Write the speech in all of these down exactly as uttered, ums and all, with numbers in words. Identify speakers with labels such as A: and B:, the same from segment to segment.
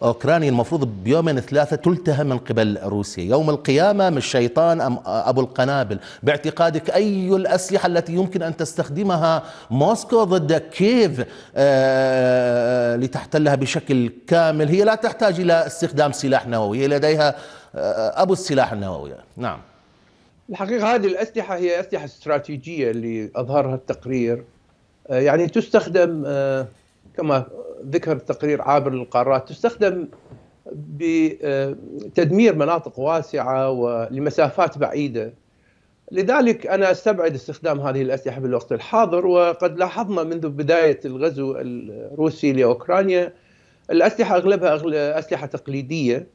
A: أوكرانيا المفروض بيومين ثلاثة تلتهم من قبل روسيا، يوم القيامة من الشيطان أم أبو القنابل. باعتقادك أي الأسلحة التي يمكن أن تستخدمها موسكو ضد كييف آه لتحتلها بشكل كامل؟ هي لا تحتاج إلى استخدام سلاح نووي، هي لديها آه أبو السلاح النووي. نعم،
B: الحقيقة هذه الأسلحة هي أسلحة استراتيجية اللي أظهرها التقرير، يعني تستخدم كما ذكر التقرير عابر للقارات، تستخدم بتدمير مناطق واسعة ولمسافات بعيدة. لذلك أنا أستبعد استخدام هذه الأسلحة بالوقت الحاضر. وقد لاحظنا منذ بداية الغزو الروسي لأوكرانيا الأسلحة أغلبها أسلحة تقليدية،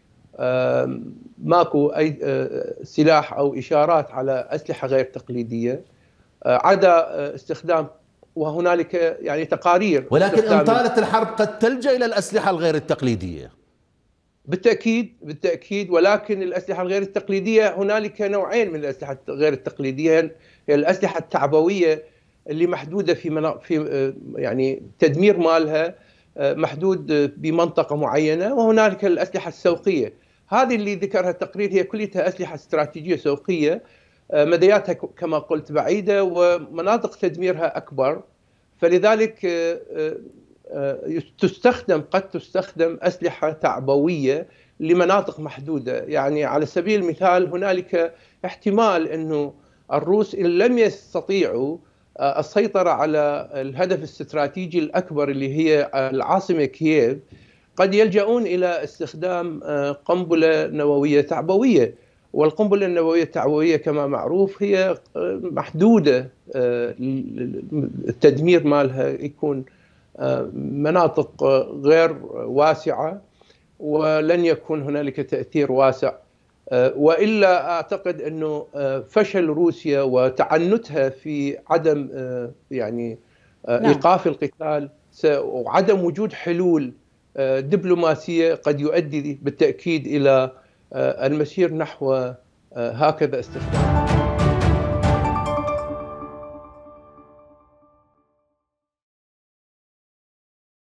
B: ماكو أي سلاح أو إشارات على أسلحة غير تقليدية عدا استخدام، وهنالك يعني تقارير.
A: ولكن إن طالت الحرب قد تلجأ إلى الأسلحة الغير التقليدية.
B: بالتأكيد بالتأكيد، ولكن الأسلحة الغير التقليدية هنالك نوعين من الأسلحة غير التقليدية. الأسلحة التعبوية اللي محدودة في منا... في يعني تدمير مالها محدود بمنطقة معينة، وهنالك الأسلحة السوقية. هذه اللي ذكرها التقرير هي كلها أسلحة استراتيجية سوقية، مدياتها كما قلت بعيدة ومناطق تدميرها أكبر، فلذلك تستخدم قد تستخدم أسلحة تعبوية لمناطق محدودة. يعني على سبيل المثال هنالك احتمال أنه الروس إن لم يستطيعوا السيطرة على الهدف الاستراتيجي الأكبر اللي هي العاصمة كييف، قد يلجؤون إلى استخدام قنبلة نووية تعبوية. والقنبلة النووية التعبوية كما معروف هي محدودة، التدمير مالها يكون مناطق غير واسعة ولن يكون هنالك تأثير واسع. وإلا أعتقد أنه فشل روسيا وتعنتها في عدم يعني إيقاف القتال وعدم وجود حلول دبلوماسية قد يؤدي بالتأكيد إلى المسير نحو هكذا استخدام.